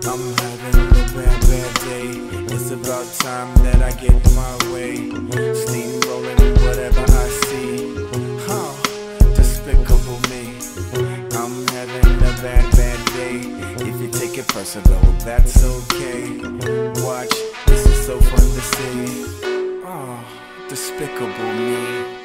I'm having a bad day. It's about time that I get my way. Steamrolling whatever I see. Despicable me. I'm having a bad day. If you take it personal, that's okay. Watch, this is so fun to see. Despicable me.